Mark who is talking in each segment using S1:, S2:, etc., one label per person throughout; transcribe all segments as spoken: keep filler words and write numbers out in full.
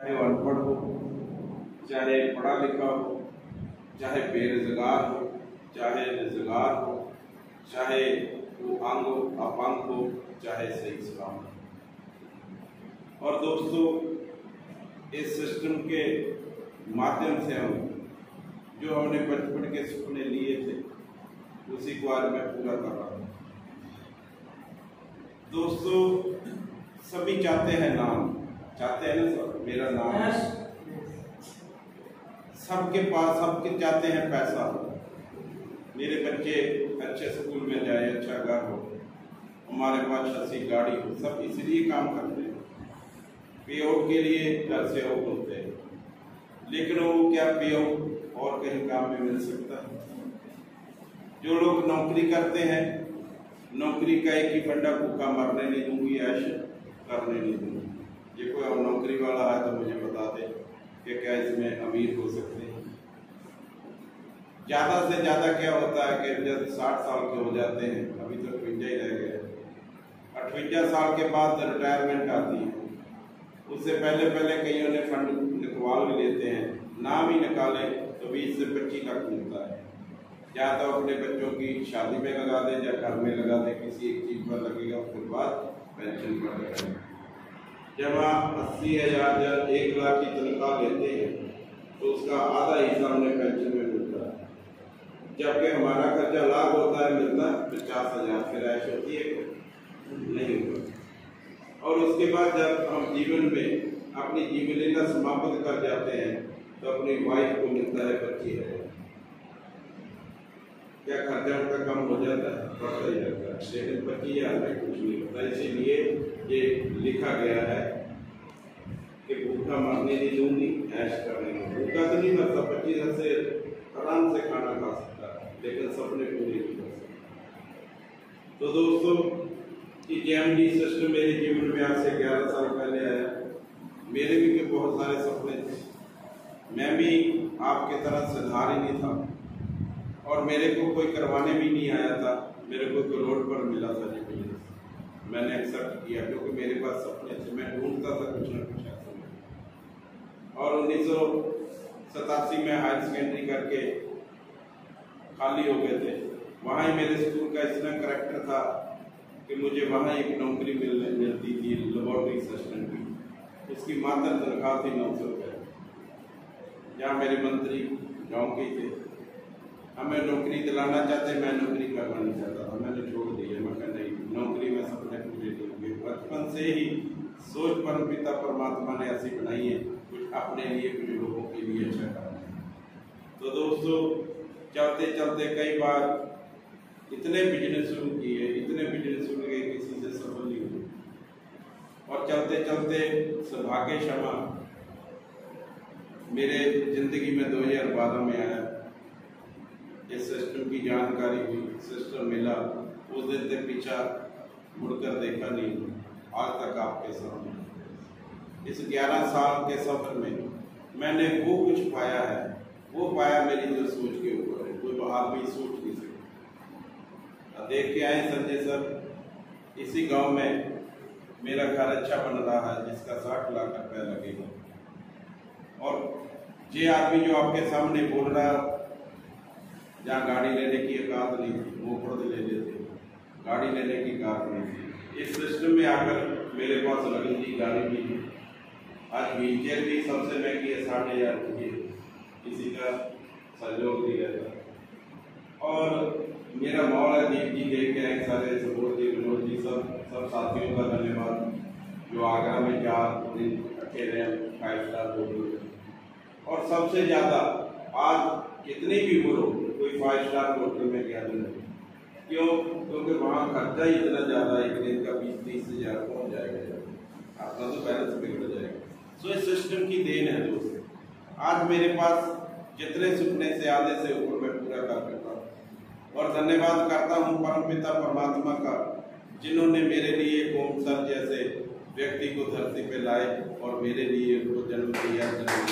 S1: चाहे वो अनपढ़ हो, चाहे पढ़ा लिखा हो, चाहे बेरोजगार हो, चाहे रोजगार हो, चाहे वो अंग अपंग हो, चाहे सही सलाम हो। और दोस्तों, इस सिस्टम के माध्यम से हम जो हमने बचपन के सपने लिए थे उसी को आज मैं पूरा कर रहा हूँ। दोस्तों, सभी चाहते हैं नाम, चाहते हैं ना सब, मेरा नाम है। सबके पास सबके चाहते हैं पैसा हो, मेरे बच्चे अच्छे स्कूल में जाए, अच्छा घर हो, हमारे पास अच्छी गाड़ी हो। सब इसलिए काम करते हैं, पे आउट के लिए घर से आउट होते हैं। लेकिन वो क्या पे आउट और कहीं काम में मिल सकता है? जो लोग नौकरी करते हैं, नौकरी का एक ही फंडा, भूखा मरने नहीं दूंगी, ऐश करने नहीं दूंगी। ये कोई और नौकरी वाला है तो मुझे बता दे कि क्या इसमें अमीर हो सकते हैं। ज़्यादा से ज़्यादा क्या होता है कि जब साठ साल के हो जाते हैं, अभी तो अठवंजा ही रह गए, अठवंजा साल के बाद रिटायरमेंट आती है। उससे पहले पहले कईयों ने फंड निकलवा भी लेते हैं, नाम ही निकाले तो बीस से पच्चीस लाख मिलता है। या तो अपने बच्चों की शादी में लगा दे या घर में लगा दे, किसी एक चीज़ पर लगेगा, उसके बाद पेंशन पर लगेगा। जब आप अस्सी हजार या एक लाख की तनख्वाह लेते हैं तो उसका आधा हिस्सा हमें पेंशन में मिलता है, जबकि हमारा खर्चा लाख होता है, मिलता है पचास हजार। फिर ऐश होती है नहीं होता। और उसके बाद जब हम जीवन में अपनी जीवन लीला समाप्त कर जाते हैं तो अपनी वाइफ को मिलता है पच्चीस हजार। क्या खर्चा उनका कम हो जाता है? बढ़ता ही जाता है, लेकिन पच्चीस हजार में कुछ नहीं होता। इसीलिए ये लिखा गया है कि भूखा मरने नहीं दूंगी, ऐश करने नहीं। भूखा तो नहीं मरता, पच्चीस हजार से आराम से खाना खा सकता है, लेकिन सपने पूरे नहीं कर सकता। तो दोस्तों, ये जे एम डी सिस्टम मेरे जीवन में आज से ग्यारह साल पहले आया। मेरे भी के बहुत सारे सपने थे, मैं भी आपके तरह सुधार ही नहीं था और मेरे को कोई करवाने भी नहीं आया था। मेरे को तो रोड पर मिला था जी बिजनेस, मैंने एक्सेप्ट किया क्योंकि मेरे पास सपने थे, मैं ढूंढता था कुछ ना कुछ ऐसा। और उन्नीस सौ सतासी में हायर सेकेंडरी करके खाली हो गए थे। वहाँ ही मेरे स्कूल का इतना करेक्टर था कि मुझे वहाँ एक नौकरी मिलने मिलती थी लेबोरेटरी असिस्टेंट की। उसकी मात्र तनख्वाह थी नौ सौ रुपये। जहाँ मेरे मंत्री गाँव के थे, हमें नौकरी दिलाना चाहते, मैं नौकरी करना नहीं चाहता था, मैंने छोड़ दिया। मैं कह नहीं, नौकरी में सपने पूरे नहीं हुए। बचपन से ही सोच परम पिता परमात्मा ने ऐसी बनाई है, कुछ अपने लिए, कुछ लोगों के लिए अच्छा करना है। तो दोस्तों, चलते चलते कई बार इतने बिजनेस शुरू किए, इतने बिजनेस शुरू किए, किसी से सफल नहीं हुए। और चलते चलते सौभाग्य क्षमा मेरे जिंदगी में दो हजार बारह में आया। इस सिस्टम की जानकारी हुई, सिस्टम मिला, उस दिन से पीछा मुड़कर देखा नहीं, आज तक आपके सामने। इस ग्यारह साल के सफर में मैंने वो कुछ पाया है, वो पाया मेरी जो सोच के ऊपर है, कोई बाहर भी सोच नहीं सकता। देख के आए संजय सर, इसी गांव में मेरा घर अच्छा बन रहा है जिसका साठ लाख रुपया लगेगा। और ये आदमी जो आपके सामने बोल रहा, जहाँ गाड़ी लेने की औकात नहीं थी, वो खुद ले लेते, गाड़ी लेने की औकात नहीं थी। इस सिस्टम में आकर मेरे पास लगी थी गाड़ी भी है। आज व्हील चेयर भी सबसे महंगी है, साठ हजार रुपये, किसी का सहयोग नहीं रहता। और मेरा मॉल है, दीप जी देख के आए, सारे सपोर्ट जी, विनोद जी, सब सब साथियों का धन्यवाद जो आगरा में चार दिन रखे रहे, फाइव स्टार होटल। और सबसे ज़्यादा आज कितनी भी बोलो, कोई फाइव स्टार होटल में गया नहीं। क्यों? क्योंकि वहाँ खर्चा ही इतना ज़्यादा, एक दिन का बीस तीस हजार पहुँच जाएगा, आपका तो बैलेंस बिगड़ जाएगा। सो इस सिस्टम की देन है दोस्तों। आज मेरे पास जितने सपने से आधे से ऊपर मैं पूरा कर सकता हूँ। और धन्यवाद करता हूँ परम पिता परमात्मा का, जिन्होंने मेरे लिए ओम सर जैसे व्यक्ति को धरती पे लाए और मेरे लिए उनको जन्म दिया,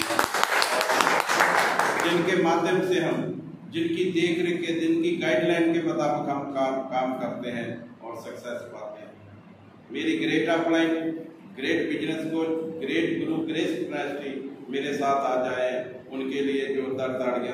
S1: जिनके माध्यम से हम, जिनकी देख रेख के, जिनकी गाइडलाइन के मुताबिक हम काम काम करते हैं और सक्सेस पाते हैं। मेरी great upline great business coach, great guru grace trustee मेरे साथ आ जाए, उनके लिए जोरदार ताड़ियां।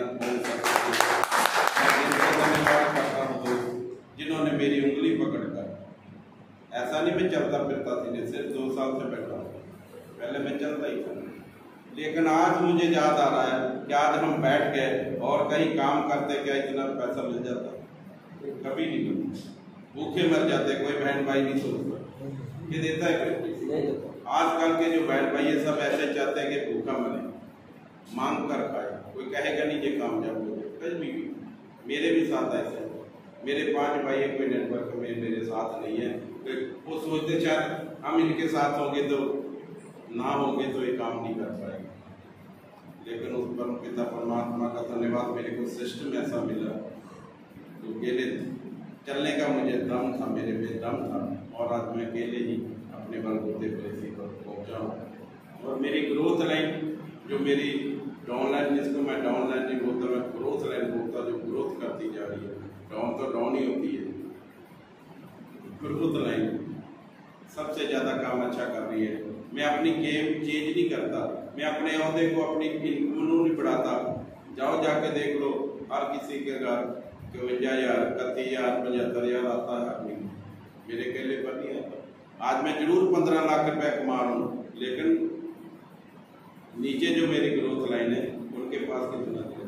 S1: धन्यवाद करता हूँ दोस्त जिन्होंने मेरी उंगली पकड़कर, ऐसा नहीं मैं चलता फिरता थी, सिर्फ दो साल से बैठा हूँ, पहले मैं चलता ही था, लेकिन आज मुझे याद आ रहा है कि आज हम बैठ गए और कहीं काम करते क्या इतना पैसा मिल जाता, कभी नहीं मिलता, भूखे मर जाते, कोई बहन भाई नहीं सोचता कि देता है कोई। आजकल के जो बहन भाई ये सब ऐसे चाहते हैं कि भूखा मरे, मांग कर खाए, कोई कहेगा नहीं ये काम जाओगे, कभी भी मेरे भी साथ ऐसे है। मेरे पांच भाई है, कोई नेटवर्क में मेरे साथ नहीं है, वो सोचते शायद हम इनके साथ होंगे तो ना होंगे तो ये काम नहीं कर पाएंगे, लेकिन उस पर पिता परमात्मा का धन्यवाद, मेरे को सिस्टम ऐसा मिला तो अकेले चलने का मुझे दम था, मेरे पे दम था, और आज मैं अकेले ही अपने बलबूते पर इसी पर पहुँचा हूँ। और मेरी ग्रोथ लाइन जो मेरी डाउन लाइन, जिसको मैं डाउन लाइन नहीं बोलता, मैं ग्रोथ लाइन बोलता, जो ग्रोथ करती जा रही है, डाउन तो डाउन ही होती है, ग्रोथ लाइन सबसे ज़्यादा काम अच्छा कर रही है। मैं अपनी गेम चेंज नहीं करता, मैं अपने अहदे को, अपनी इनकम नहीं बढ़ाता। जाओ जाके देख लो, हर किसी के घर इक्यावन हज़ार, इकतीस हज़ार, पचहत्तर हज़ार आता है आदमी, मेरे अकेले पर नहीं आता। आज मैं जरूर पंद्रह लाख रुपए कमा रहा हूँ, लेकिन नीचे जो मेरी ग्रोथ लाइन है उनके पास कितना है।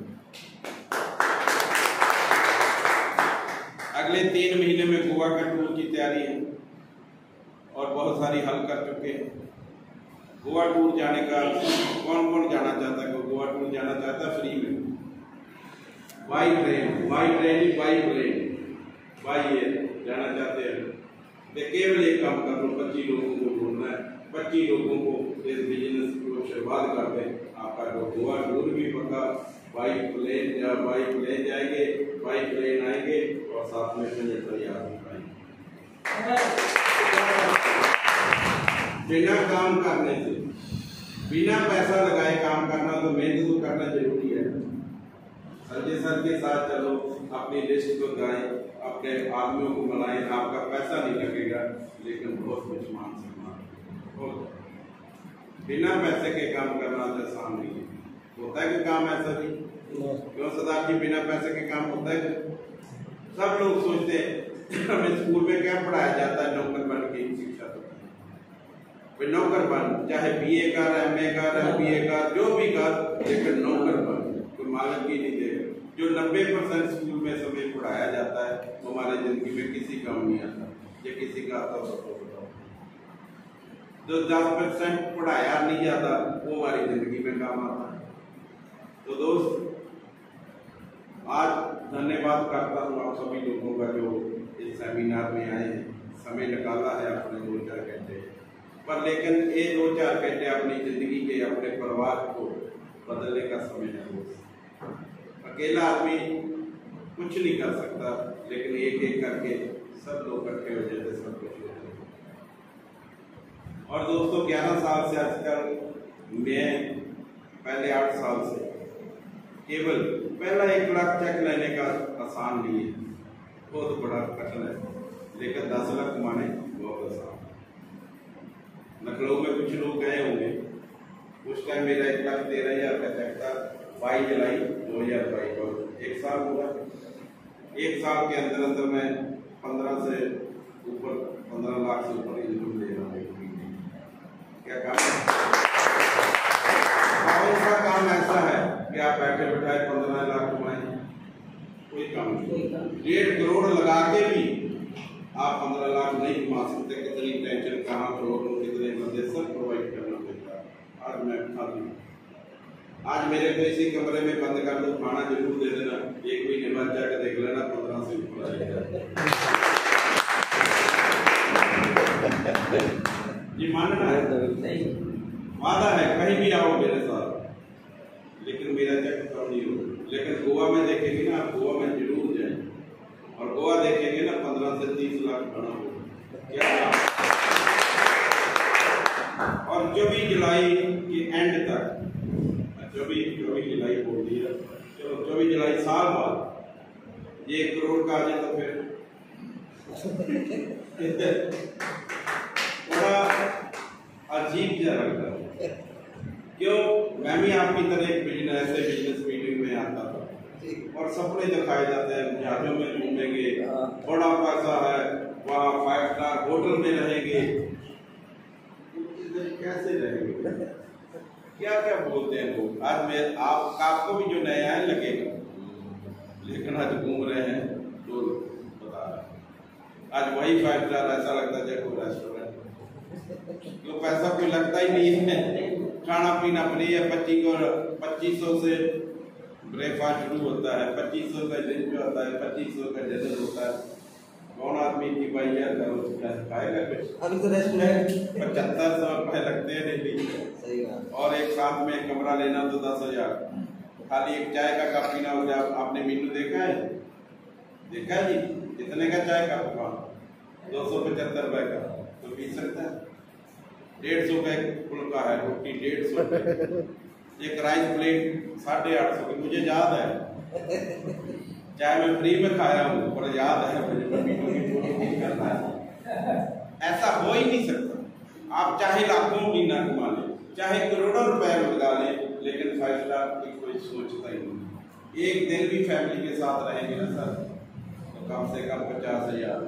S1: अगले तीन महीने में गोवा का टूर की तैयारी है और बहुत सारी हल कर चुके हैं। गोवा टूर जाने का कौन कौन जाना चाहता है? गोवा टूर जाना चाहता है फ्री में, by train, by train by plane, by air जाना चाहते हैं तो केवल एक काम कर लो, पच्चीस लोगों को ढूंढना है, पच्चीस लोगों को इस बिजनेस को शुरुआत कर दें, आपका जो गोवा टूर भी पक्का। बाई प्लेन या बाई प्लेन जाएंगे, बाई प्लेन आएंगे और साथ में तैयार बिना काम करने से, बिना पैसा लगाए काम करना, तो मेहनत तो करना जरूरी है। संजय सर के साथ चलो, अपनी लिस्ट को गाएं, अपने आदमियों को बनाएं, आपका पैसा नहीं लगेगा, लेकिन बहुत कुछ मान सम्मान। बिना पैसे के काम करना आसान नहीं है। होता है कि काम ऐसा भी क्यों सरदार जी, बिना पैसे के काम होता है? सब लोग सोचते हैं हमें स्कूल में क्या पढ़ाया जाता है, नौकर बन के शिक्षा तो नौकर बन, चाहे बीए कर, एमए कर, एमबीए कर, जो भी कर, लेकिन नौकर बन, कोई मालक ही नहीं देगा। जो नब्बे परसेंट स्कूल में समय पढ़ाया जाता है वो हमारे जिंदगी में किसी काम नहीं आता, ये किसी का आता तो बताओ। जो दस परसेंट पढ़ाया नहीं जाता वो हमारी जिंदगी में काम आता है। तो दोस्त, आज धन्यवाद करता हूँ आप सभी लोगों का जो इस सेमिनार में आए हैं, समय निकाला है अपने दो चार घंटे पर, लेकिन ये दो चार घंटे अपनी जिंदगी के, अपने परिवार को बदलने का समय है। अकेला आदमी कुछ नहीं कर सकता, लेकिन एक एक करके सब लोग इकट्ठे हो जाते, सब कुछ हो जाते। और दोस्तों, ग्यारह साल से आजकल मैं, पहले आठ साल से केवल पहला एक लाख चेक लेने का आसान नहीं है, बहुत बड़ा कठिन है, लेकिन दस लाख कमाने बहुत आसान। लखनऊ में कुछ लोग गए होंगे, उस टाइम मेरा एक लाख तेरह हजार का चेक था, बाईस जुलाई दो हजार बाईस को, एक साल हुआ। एक साल के अंदर अंदर मैं पंद्रह से ऊपर, पंद्रह लाख से ऊपर इनकम दे रहा हूँ। क्या काम है? कौन सा काम ऐसा है कि आप बैठे बैठाए पंद्रह लाख कमाए? कोई काम नहीं। डेढ़ करोड़ लगा के भी आप पंद्रह लाख नहीं कमा सकते। कितनी टेंशन, कहाँ करोड़, कितने बंदे, सब प्रोवाइड करना पड़ता है। आज मैं खाली, आज मेरे को इसी कमरे में बंद कर दो, खाना जरूर दे देना, एक महीने बाद जाकर देख लेना पंद्रह से ऊपर आ जाएगा। ये मानना है, वादा है, कहीं भी आओ मेरे साथ, लेकिन मेरा चेक कम नहीं हो। लेकिन गोवा में देखेंगे ना, आप गोवा में जरूर जाए, और गोवा देखेंगे ना पंद्रह से तीस लाख बना हो क्या। और चौबीस जुलाई के एंड तक, चौबीस चौबीस जुलाई बोल दिया, चलो चौबीस जुलाई साल बाद ये एक करोड़ का आ जाए तो फिर बड़ा अजीब सा लगता है। क्यों, मैं भी आपकी तरह एक बिजनेस ऐसे बिजनेस मीटिंग में आता था और सपने दिखाए जाते हैं, जहाजों में घूमेंगे, बड़ा पैसा है, वहाँ फाइव स्टार होटल में रहेंगे। कैसे रहेंगे, क्या क्या बोलते हैं लोग। आज मैं आप आपको भी जो नया है लगेगा, लेकिन आज घूम रहे हैं तो बता रहे हैं आज वही फाइव स्टार ऐसा लगता है जैसे कोई रेस्टोरेंट, क्यों पैसा कोई लगता ही नहीं है। खाना पीना फ्री है, पच्चीस और पच्चीस सौ से ब्रेकफास्ट शुरू होता है, पच्चीस सौ का लंच होता है, पच्चीस सौ का डिनर होता है। कौन आदमी की भाई यार खाएगा कुछ?
S2: अभी तो रेस्टोरेंट
S1: पचहत्तर सौ रुपए लगते हैं डेली।
S2: सही बात।
S1: और एक साथ में कमरा लेना तो दस हजार। खाली एक चाय का कप पीना हो जाए। आपने मेन्यू देखा है? देखा है जी, कितने का चाय का कप? दो सौ पचहत्तर रुपए का तो पी सकता है। डेढ़ सौ का एक फुल्का है, रोटी डेढ़ सौ एक राइस प्लेट साढ़े आठ सौ की। मुझे याद है, चाहे मैं फ्री में खाया हूँ, पर याद है मुझे करना है। ऐसा हो ही नहीं सकता। आप चाहे लाखों महीना कमा ले, चाहे करोड़ों रुपए लगा ले, लेकिन फाइव स्टार की कोई सोचता ही नहीं। एक दिन भी फैमिली के साथ रहेंगे ना सर, तो कम से कम पचास हजार,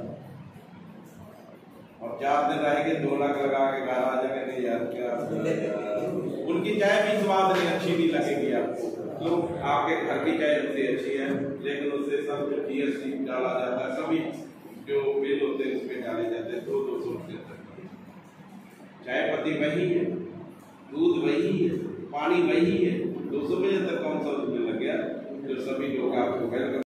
S1: और चार दिन रहेंगे दो लाख लगा के घर आ जाएंगे। यार क्या उनकी चाय भी स्वाद नहीं, अच्छी नहीं लगेगी आपको। तो आपके घर की चाय उनसे अच्छी है, लेकिन उससे सब जो जीएसटी डाला जाता है, सभी जो बिल होते हैं उसमें डाले जाते हैं, दो दो सौ रुपये तक। चाय पत्ती वही है, दूध वही है, पानी वही है, दो सौ पचहत्तर कौन सा उसमें लग गया जो सभी लोग आपको वेलकम